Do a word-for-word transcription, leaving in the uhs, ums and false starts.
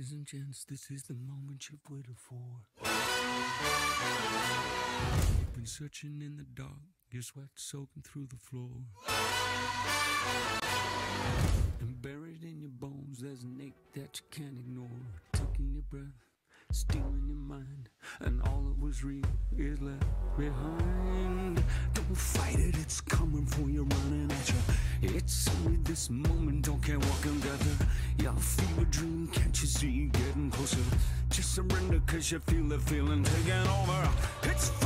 Ladies and gents, this is the moment you've waited for. You've been searching in the dark, your sweat soaking through the floor. And buried in your bones, there's an ache that you can't ignore. Taking your breath, stealing your mind, and all that was real is left behind. Don't fight it, it's coming for you, running at you. It's only this moment, don't care what can gather. Y'all feel a dream, can't you see getting closer? Just surrender, cause you feel the feeling taking over. It's